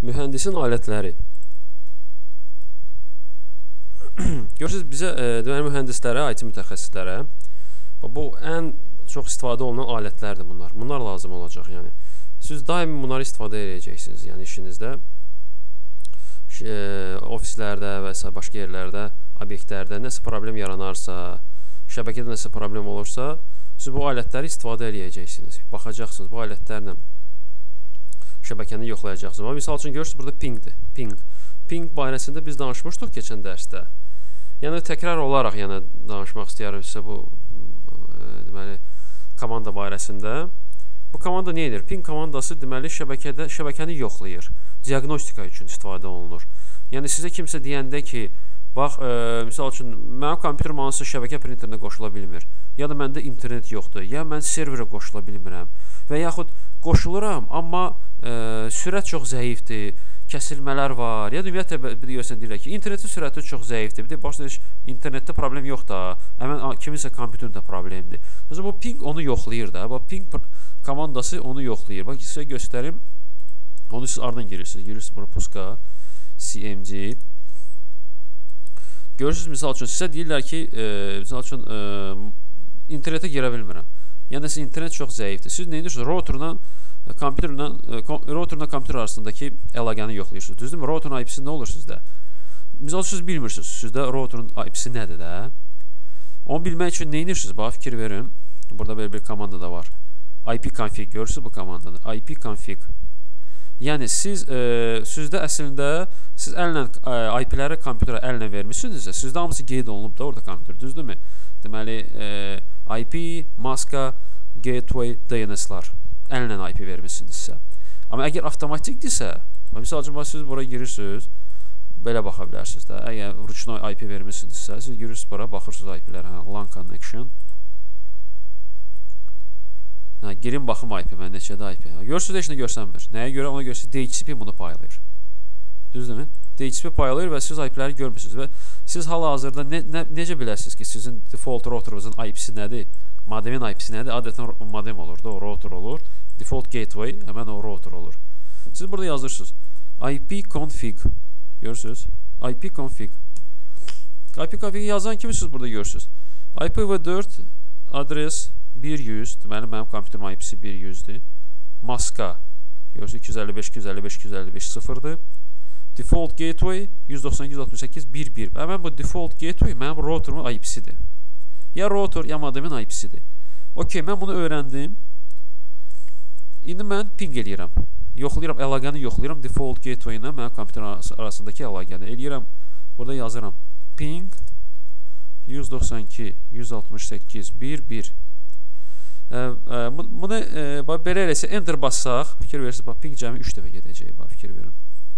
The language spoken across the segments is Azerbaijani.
Mühəndisin alətləri. Görürsünüz, bizə deməli mühəndislərə, IT mütəxəssislərə bu ən çox istifadə olunan alətlərdir bunlar. Bunlar lazım olacaq, yəni. Siz daimi bunları istifadə edəcəksiniz, yəni işinizdə, ofislərdə və s. başqa yerlərdə, obyektlərdə nəsə problem yaranarsa, şəbəkədə nəsə problem olursa, siz bu alətləri istifadə edəcəksiniz. Baxacaqsınız, bu alətlərlə şəbəkəni yoxlayacaqsınız. Misal üçün, görürsünüz, burada pingdir. Ping barəsində biz danışmışdıq keçən dərsdə. Yəni, təkrar olaraq danışmaq istəyərəm sizə bu deməli, komanda barəsində. Bu komanda nə edir? Ping komandası deməli şəbəkəni yoxlayır. Diagnostika üçün istifadə olunur. Yəni, sizə kimsə deyəndə ki, bax, misal üçün, mənim kompüterim hansısa şəbəkə printerinə qoşula bilmir, ya da məndə internet yoxdur, ya mən serverə qoşula bilmirəm və yaxud qoşuluram, amma sürət çox zəifdir, kəsilmələr var, ya da ümumiyyətlə görsən deyirlər ki, internetin sürəti çox zəifdir, bir də başlayır, internetdə problem yox da, həmən kiminsə kompüterində problemdir. Məsələn, bu ping onu yoxlayır da, ping komandası onu yoxlayır. Bax, sizə göstərim, onu siz aradan girirsiniz, bura puska, CMG. Görürsünüz, misal üçün, sizə deyirlər ki, misal üçün, internetə girə bilmirəm. Yəni, siz internet çox zəifdir. Siz nə edirsiniz? Rotorla kompüter arasındakı əlaqəni yoxlayırsınız. Düzdürmü? Rotorun IP-si nə olur sizdə? Misal üçün, siz bilmirsiniz. Sizdə rotorun IP-si nədir də? Onu bilmək üçün nə edirsiniz? Bax, fikir verin. Burada belə bir komanda da var. IP-config. Görürsünüz bu komandada. IP-config. Yəni, sizdə əslində, siz IP-ləri kompüterə əllə vermişsinizsə, sizdə hamısı qeyd olunub da orada kompüter. Düzdürmü? Deməli, IP, maska, gateway, DNS-lar. Əllə IP vermişsinizsə. Amma əgər avtomatikdirsə, misal üçün, siz bura girirsiniz, belə baxa bilərsiniz də. Əgər ruchno IP vermişsinizsə, siz girirsiniz bura, baxırsınız IP-lərə, LAN connection. Girin baxım IP, mən neçədə IP. Görürsünüz, heç nə görsənmir. Nəyə görə? Ona görə DHCP bunu paylayır. Düzdürmü? DHCP paylayır və siz IP-ləri görmürsünüz və siz hal-hazırda necə biləsiniz ki, sizin default routerunuzun IP-si nədir? Modemin IP-si nədir? Adətən modem olur da, o router olur. Default gateway, həmən o router olur. Siz burada yazırsınız. IP-config. Görürsünüz? IP-config. IP-config yazan kimi siz burada görürsünüz. IPv4 adres 100, deməli, mənim kompüterim IP-si 100-dür. Maska, görürsünüz, 255.255.255.0-dır. Default gateway 192.168.1.1. Həmən bu default gateway mənim routerumun IP-sidir. Ya router, ya modemin IP-sidir. Okey, mən bunu öyrəndim. İndi mən ping eləyirəm. Yoxlayıram, əlaqəni yoxlayıram. Default gateway ilə mənim kompüterin arasındakı əlaqəni eləyirəm. Burada yazıram. Ping 192.168.1.1. Bunu belə eləsə, enter bassaq, fikir verirsiniz, ping cəmi 3 dəfə gedəcək, fikir verin.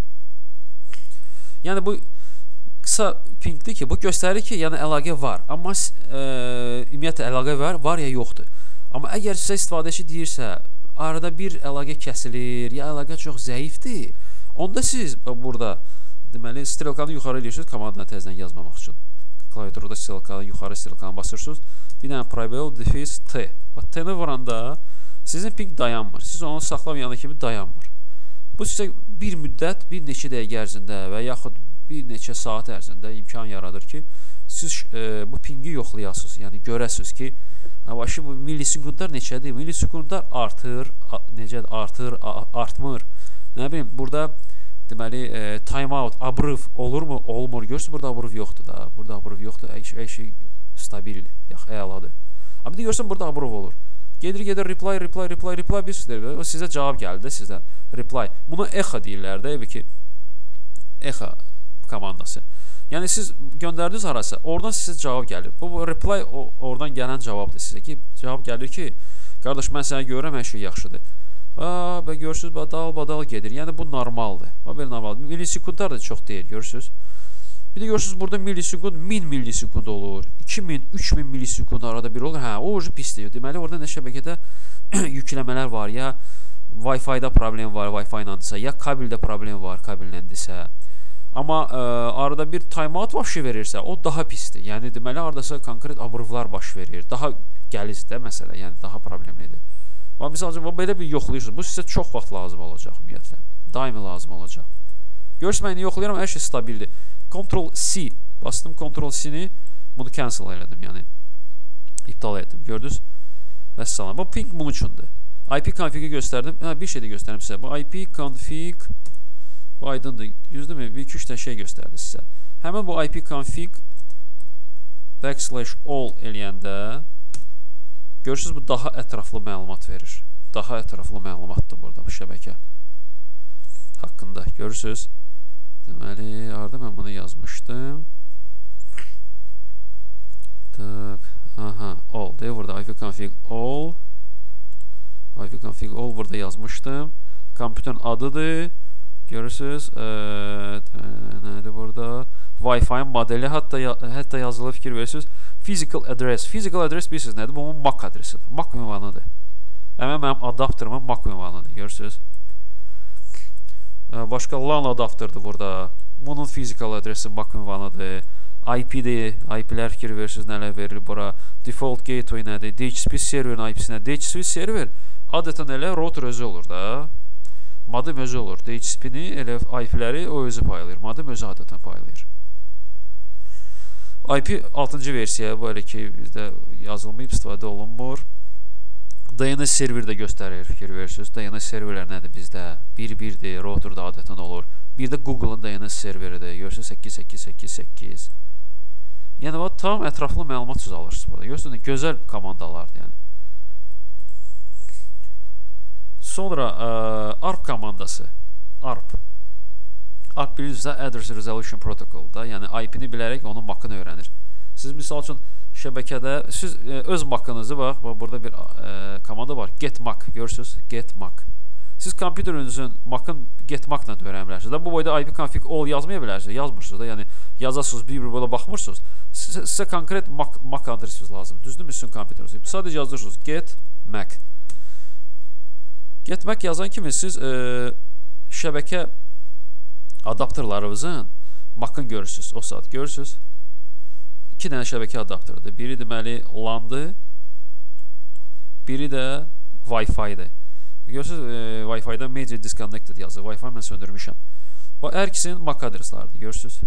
Yəni, bu qısa pingdir ki, bu göstərir ki, yəni əlaqə var, amma ümumiyyətlə əlaqə var ya yoxdur. Amma əgər sizə istifadəçi deyirsə, arada bir əlaqə kəsilir, ya əlaqə çox zəifdir, onda siz burada, deməli, strelkanı yuxarı eləyirsiniz, komandanı təzdən yazmamaq üçün. Klaviaturada strelkanı, yuxarı strelkanı basırsınız. Bir dənə Prevail Defis T. T-ni vuranda sizin ping dayanmır. Siz onu saxlamayana kimi dayanmır. Bu sizə bir müddət, bir neçə dəqiqə ərzində və yaxud bir neçə saat ərzində imkan yaradır ki, siz bu pingi yoxlayasınız. Yəni, görəsiniz ki, bu millisekundlar neçədir? Millisekundlar artır, artmır. Nə bilim, burada deməli, timeout, abrıv olurmu? Olmur. Görürsünüz, burada abrıv yoxdur da. Burada abrıv yoxdur. Hər şey stabildir, yaxud əladır. Amma bir də görürsən, burada abrıv olur. Gedir, reply, bir sizdir. O sizə cavab gəldi də sizdən. Reply. Buna echo deyirlər də, ki, echo komandası. Yəni, siz göndərdiniz harasa, oradan sizə cavab gəlir. Bu reply oradan gələn cavabdır sizə ki, cavab gəlir ki, qardaş, mən sənə görürəm, hər şey yaxşıdır. Görürsünüz, badal gedir. Yəni, bu normaldır. Belə normaldır. Millisekundlar da çox deyil, görürsünüz. Bir də görürsünüz, burada millisekund 1000 millisekund olur, 2000, 3000 millisekund arada bir olur. Hə, o ucu pisdir. Deməli, orada nə şəbəkədə yükləmələr var, ya Wi-Fi-da problem var, Wi-Fi iləndirsə, ya kabeldə problem var, kabel iləndirsə. Amma arada bir timeout başı verirsə, o daha pisdir. Yəni, deməli, aradasa konkret abrıvlar baş verir. Daha gəlizdir məsələ, yəni daha problemlidir. Amma misal üçün, belə bir yoxlayırsınız. Bu sizə çox vaxt lazım olacaq ümumiyyətlə. daimi lazım olacaq. Görürsünüz, mən yoxlayıram, hər şey stabildir. Ctrl-C bastım, Ctrl-C-ni bunu cancel elədim, yəni iptal etdim, gördünüz? Vəssalam, bu ping bunun üçündür. IP config-i göstərdim, bir şey də göstərim sizə. Bu IP config, bu aydındır, düzdürmü? Bir 2-3 də şey göstərdi sizə. Həmin bu IP config /all eləyəndə görürsünüz, bu daha ətraflı məlumat verir. Daha ətraflı məlumatdır burada bu şəbəkə haqqında, görürsünüz? Deməli, arada mən bunu yazmışdım. Aha, all deyir burada, ipconfig all. ipconfig all burada yazmışdım. Kompüterin adıdır. Görürsünüz, nədir burada? Wi-Fi-in modeli, hətta yazılı fikir verirsiniz. Physical address. Physical address bilirsiniz nədir? Bu MAC adresidir. MAC ünvanıdır. Həmən mənim adapterımın MAC ünvanıdır. Görürsünüz? Başqa LAN adapterdir burada. Bunun physical adresi MAC ünvanıdır. IP-dir. IP-lər fikir verirsiniz, nələr verir bura. Default gateway nədir? DHCP serverin IP-si nədir? DHCP server adətən elə router özü olur da. Modem özü olur. DHCP-ni elə IP-ləri o özü paylayır. Modem özü adətən paylayır. IP 6-cı versiya, bu elə ki bizdə yazılmayıb, istifadə olunmur. DNS server də göstərir, fikir verirsiniz. DNS serverlər nədir bizdə? 1.1-dir, routerda adətən olur. Bir də Google-un DNS serveridir. Görürsünüz 8888. Yəni, tam ətraflı məlumat söz alırsınız burada. Görürsünüz, gözəl komandalardır yəni. Sonra ARP komandası. ARP bilirsinizsə Address Resolution Protocol-da, yəni IP-ni bilərək onun MAC-ını öyrənir. Siz misal üçün şəbəkədə, siz öz MAC-ınızı, bax, burada bir komanda var, get MAC, görürsünüz, get MAC. Siz kompüterinizin MAC-ın get MAC-la da öyrənə bilərsiniz. Bu boyda IP config all yazmaya bilərsiniz, yazmırsınız da, yəni yazasınız, bir belə baxmırsınız. Sizə konkret MAC adresiniz lazım, düzdürmü sizin kompüterinizin? Sadəcə yazdırsınız, get MAC. Get MAC yazan kimi siz şəbəkə adapterlarınızın MAC-ını görürsünüz, o saat görürsünüz. 2 dənə şəbəkə adapterıdır. Biri deməli LAN-dır, biri də Wi-Fi-dir. Görürsünüz, Wi-Fi-da Major Disconnected yazır. Wi-Fi mən söndürmüşəm. Bu, hər ikisinin MAC adreslarıdır, görürsünüz.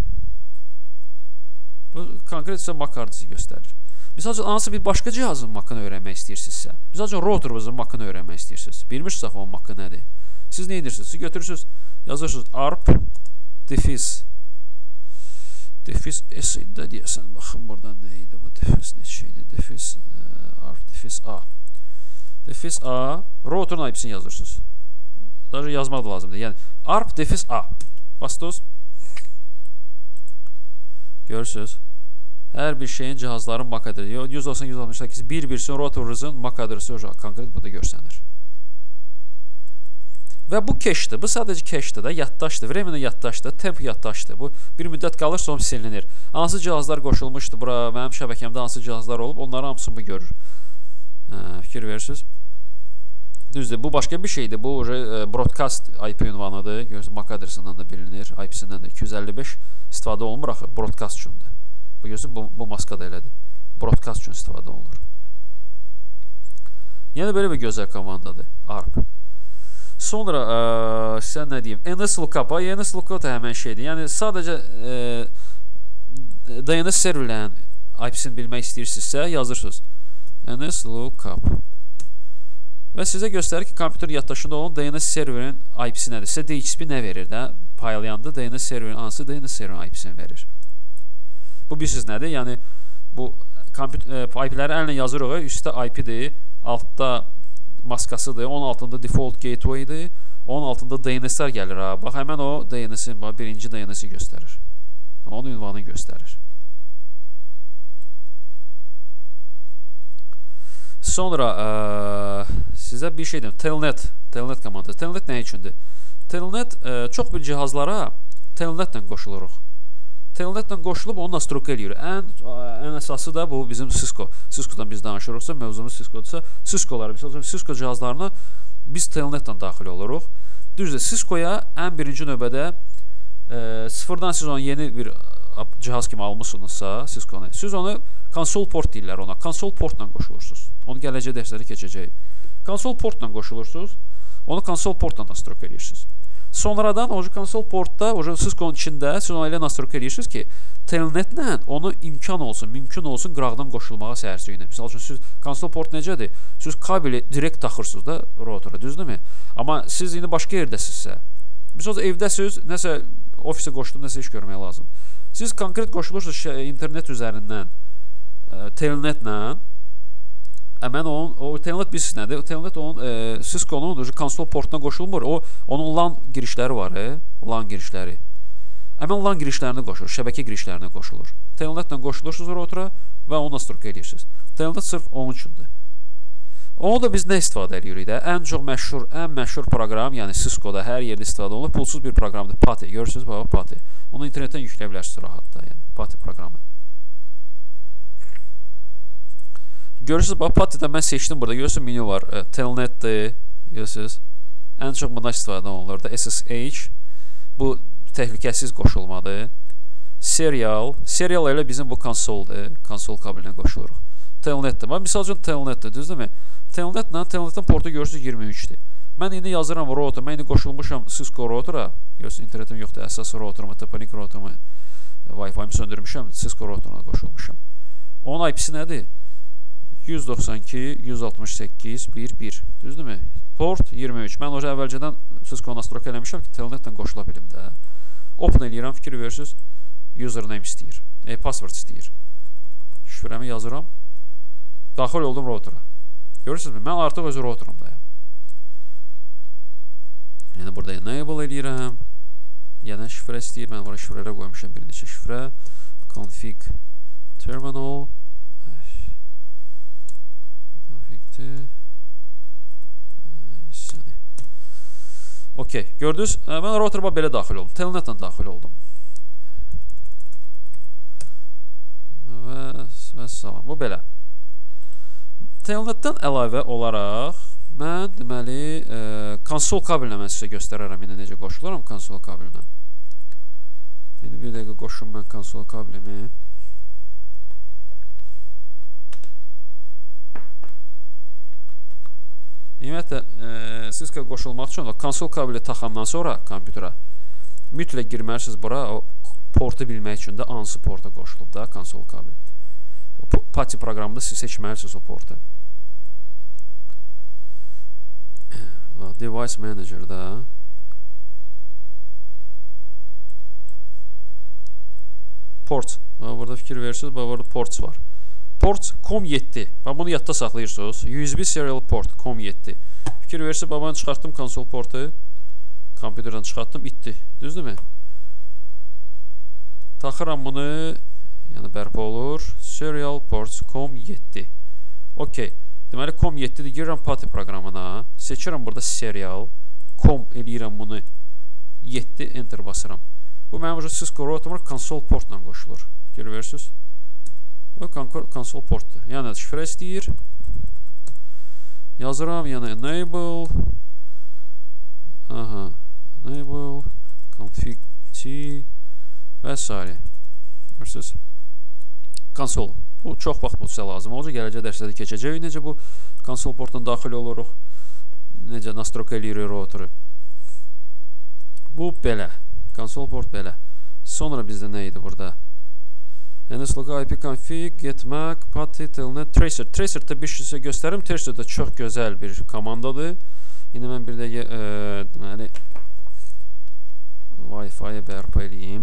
Bu, konkret sizə MAC adresi göstərir. Misal üçün, hansı bir başqa cihazın MAC-ını öyrənmək istəyirsinizsə, misal üçün, routerınızın MAC-ını öyrənmək istəyirsiniz. Bilmirsiniz, onun MAC-ı nədir? Siz nə edirsiniz? Siz götürürsünüz, yazırsınız ARP defis S-də deyəsən, baxın buradan nə idi bu defis, neçəydi, defis ARP defis A. Defis A, routerun IP-sini yazırsınız. Daha yazmaq da lazımdır. Yəni, ARP defis A. Bastınız. Görürsünüz. Hər bir şeyin cihazların MAC adresi. 190-168 bir-birsin routerınızın MAC adresi konkret burada görsənir. Və bu cache-dir. Bu sadəcə cache-dir da, yaddaşdır. Временно yaddaşdır, temp yaddaşdır. Bu bir müddət qalır, sonra silinir. Hansı cihazlar qoşulmuşdur bura, mənim şəbəkəmdə hansı cihazlar olub, onların hamısını bu görür. Fikir verirsiniz. Düzdür, bu başqa bir şeydir. Bu broadcast IP ünvanıdır. Görürsünüz, MAC adresindən də bilinir. IP-sindən də 255 istifadə olunmur axı, broadcast üçündür. Bu görürsünüz, bu maska da elədir. Broadcast üçün istifadə olunur. Yəni, belə bir gözəl komandadır, ARP. Sonra, sizə nə deyim, NSLookup, NSLookup da həmən şeydir. Yəni, sadəcə DNS serverlərin IP-sini bilmək istəyirsinizsə, yazırsınız. NSLookup. Və sizə göstərir ki, kompüterin yaddaşında olan DNS serverin IP-si nədir? Sizə DHCP nə verir də? Paylayanda DNS serverin, hansı DNS serverin IP-sini verir? Bu, bilirsiniz nədir? Yəni, bu IP-ləri əllə yazırıq, üstdə IP-dir, altda maskasıdır, onun altında default gateway-dir, onun altında DNS-lər gəlir. Bax, həmən o DNS-in, birinci DNS-i göstərir. Onun ünvanını göstərir. Sonra sizə bir şey deyim, Telnet komandası. Telnet nə üçündür? Telnet çox bir cihazlara Telnetlə qoşuluruq. Telnetlə qoşulub onu nastroka eləyir. Ən əsası da bu bizim Cisco. Cisco'dan biz danışırıqsa, mövzumuz Cisco'dursa, Cisco'ları, misal Cisco cihazlarına biz Telnetlə daxil oluruq. Düzdür, Cisco'ya ən birinci növbədə sıfırdan siz onu yeni bir cihaz kimi almışsınızsa, Cisco-nu, siz onu konsol port deyirlər ona, konsol portla qoşulursunuz. Onu gələcək dərsləri keçəcək. Konsol portla qoşulursunuz, onu konsol portla nastroka edirsiniz. Sonradan o konsol portda, o Cisco-nun içində siz onu elə nastroyka edirsiniz ki, telnetlə onu mümkün olsun qıraqdan qoşulmağa səhərçiyinə. Misal üçün siz konsol port necədir? Siz kabeli direkt taxırsınız da rotora, düzdürmü? Amma siz indi başqa yerdəsinizsə, misal evdəsiz, nəsə ofisə qoşdum, nəsə iş görməyə lazım. Siz konkret qoşulursunuz internet üzərindən, telnetlə. Həmən o telnet bilirsiniz nədir? Telnet onun Cisco-nun konsol portuna qoşulmur. Onun LAN girişləri var, LAN girişləri. Həmən LAN girişlərinə qoşulur, şəbəkə girişlərinə qoşulur. Telnetlə qoşulursunuz rotora və onu nastroyka edirsiniz. Telnet sırf onun üçündür. Onu da biz nə istifadə edirik də? Ən məşhur proqram, yəni Cisco-da hər yerdə istifadə olunur. Pulsuz bir proqramdır. PATI. Görürsünüz, bax PATI. Onu internetdən yükləyə bilərsiniz rahatda, yəni PATI proqramı. Görürsünüz, bax, PATI-də mən seçdim burada. Görürsünüz, menü var. Telnetdir. Görürsünüz. Ən çox bundan istifadə olunur da. SSH. Bu təhlükəsiz qoşulmadır. Serial. Serial elə bizim bu konsoldur. Konsol kabelinə qoşuluruq. Telnetdir. Misal üçün telnetdir. Düzdürmü? Telnetin portu görürsünüz 23-dir. Mən indi yazıram router. Mən indi qoşulmuşam Cisco router'a. Görürsünüz, internetim yoxdur. Əsas routerumu, TP-Link routerumu, Wi-Fi-mi söndürmüşəm. Cisco routeruna qoşulmuşam. Onun IP-si nədir? 192.168.1.1. Düzdürmü? Port 23. Mən o əvvəlcədən Cisco nastroyka eləmişəm ki, telnetlə qoşula bilim də. Open eləyirəm, fikir verirsiniz. Username istəyir. Password istəyir. Şifrəmi yazıram. Daxil oldum router'a. Görürsünüzmü? Mən artıq öz routerumdayım. Yəni, burada enable eləyirəm. Yenə şifrə istəyir. Mən burada şifrələrə qoymuşam bir neçə şifrə. Config terminal. Okey, gördünüz, mən router'a belə daxil oldum, telnetlə daxil oldum və salam, bu belə. Telnetdən əlavə olaraq mən deməli konsol kabelinə mən sizə göstərərəm indi necə qoşuluram konsol kabelinə. İndi bir dəqiqə qoşum mən konsol kabelimi. Ümumiyyətlə, Cisco qoşulmaq üçün konsol kabeli taxandan sonra kompüterə mütləq girməlisiniz bura, o portu bilmək üçün də hansı porta qoşulub da konsol kabeli. PATI proqramında siz seçməlisiniz o portu. Device Manager'da ports, burada fikir verirsiniz, burada ports var. Port COM7. Bunu yadda saxlayırsınız. USB serial port COM7. Fikir verirsiniz, ben çıxartdım konsol portu. Kompüterdən çıxartdım, itdi. Düzdürmü? Taxıram bunu, yəni bərpa olur. Serial ports COM7. Okey. Deməli COM7-dir. Girirəm PATI proqramına. Seçirəm burada serial. COM eləyirəm bunu. 7 enter basıram. Bu mənim Cisco router'ım konsol portla qoşulur. Fikir verirsiniz. O konsol portdur. Yəni şifrə istəyir. Yazıram, yəni enable. Enable config t və s. Görürsünüz? Konsol. Bu çox vaxt bu sizə lazım olacaq. Gələcək dərslərdə keçəcək. Necə bu konsol portdan daxil oluruq? Necə nastroyka eləyirik router'ı? Bu belə. Konsol port belə. Sonra bizdə nə idi burada? NSLog IP config, getMAC, PATI, telnet, tracer. Tracer-də bir şey sizə göstərim. Tracer də çox gözəl bir komandadır. İndi mən bir dəqiqə deməli Wi-Fi-yə bərpa eləyim.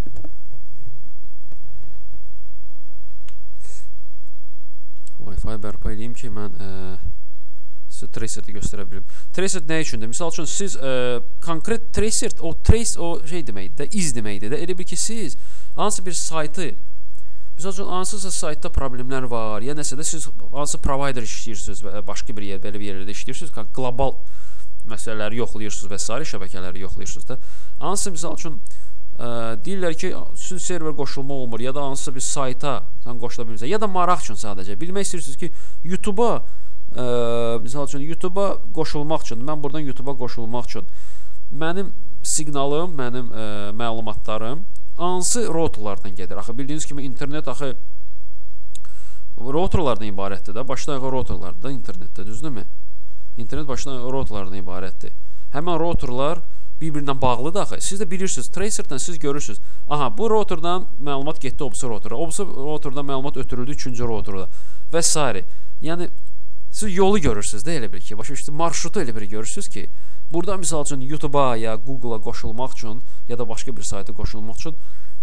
Wi-Fi bərpa eləyim ki, mən sizə tracer-də göstərə bilim. Tracer nə üçündür? Misal üçün, siz konkret tracer, o trace o şey deməkdir, iz deməkdir. Elə bir ki, siz hansı bir saytı, misal üçün, hansısa saytda problemlər var, ya nəsə də siz hansı provider işləyirsiniz və başqa bir yer, belə bir yerdə işləyirsiniz, qlobal məsələləri yoxlayırsınız və s. şəbəkələri yoxlayırsınız da. Hansı, misal üçün, deyirlər ki, sizin server qoşulma olmur, ya da hansısa bir sayta qoşula bilmirsə, ya da maraq üçün sadəcə. Bilmək istəyirsiniz ki, YouTube-a, misal üçün, YouTube-a qoşulmaq üçün, mən buradan YouTube-a qoşulmaq üçün, mənim siqnalım, mənim məlumatlarım hansı routerlardan gedir? Axı, bildiyiniz kimi, internet axı routerlardan ibarətdir də, başdan ayağa routerlardan internetdə, düzdürmü? İnternet başdan routerlardan ibarətdir. Həmən routerlar bir-birindən bağlıdır axı. Siz də bilirsiniz, tracerdən siz görürsünüz. Aha, bu rotordan məlumat getdi obsi rotora. Obsi rotordan məlumat ötürüldü 3-cü rotora və s. Yəni siz yolu görürsünüz də elə bir ki, başa düşdünüz, marşrutu elə bir görürsünüz ki, burada misal üçün YouTube-a ya Google-a qoşulmaq üçün ya da başqa bir sayta qoşulmaq üçün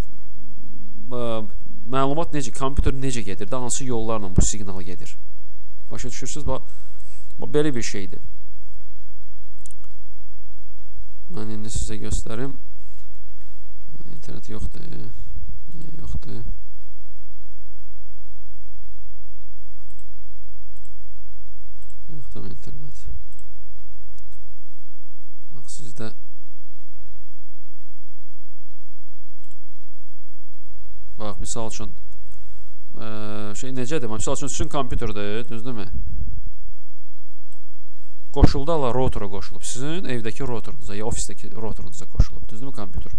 məlumat necə, kompüter necə gedir, də hansı yollarla bu siqnal gedir. Başa düşürsünüz, belə bir şeydir. Mən indi sizə göstərim. İnternet yoxdur. Niyə yoxdur? Yoxdur internet. Bax, sizdə bax, misal üçün şey necədir? Misal üçün sizin kompüterdir, düzdürmü? Qoşuldu, Allah rotora qoşulub. Sizin evdəki rotorunuza, ya ofisdəki rotorunuza qoşulub. Düzdürmü kompüter?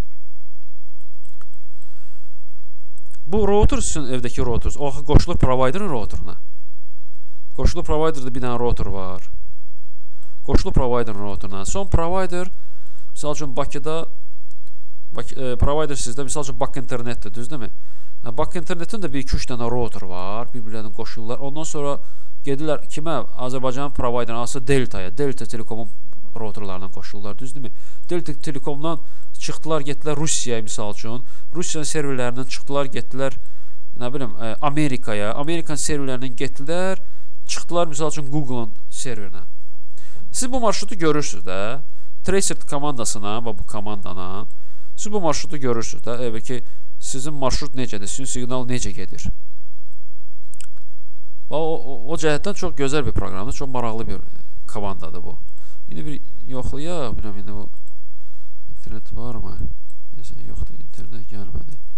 Bu rotor sizin evdəki rotorunuz. O, qoşulub provider'ın rotoruna. Qoşulub provider'da bir dənə rotor var. Qoşulub provider'ın rotoruna. Son provider, misal üçün Bakıda, provider sizdə, misal üçün Bak internetdir, düzdürmü? Bak internetin də bir 2-3 dənə rotor var, bir-birlərini qoşulurlar. Ondan sonra gedirlər kimə? Azərbaycan provider'ın hansı Delta'ya, Delta Telekomun rotorlarından qoşulurlar, düzdürmü? Delta Telekomdan çıxdılar, getdilər Rusiyaya misal üçün. Rusiyanın serverlərindən çıxdılar, getdilər, nə bilim, Amerikaya. Amerikan serverlərindən getdilər, çıxdılar misal üçün Google'ın serverinə. Siz bu marşrutu görürsünüz də. Tracer komandasına və bu komandana siz bu marşrutu görürsünüz də. Evet ki, sizin marşrut necədir, sizin siqnal necə gedir. O cəhətdən çox gözəl bir proqramdır, çox maraqlı bir komandadır bu. İndi bir yoxlayaq, biləm, indi bu internet var mı? Deyəsən, yoxdur, internet gəlmədi.